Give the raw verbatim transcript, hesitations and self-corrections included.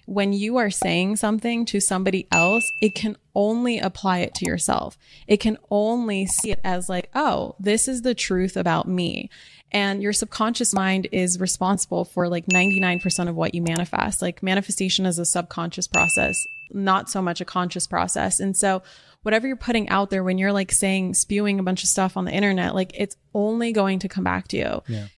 when you are saying something to somebody else, it can only apply it to yourself. It can only see it as like, oh, this is the truth about me. And your subconscious mind is responsible for like ninety-nine percent of what you manifest. Like manifestation is a subconscious process, not so much a conscious process. And so whatever you're putting out there, when you're like saying, spewing a bunch of stuff on the internet, like it's only going to come back to you. Yeah.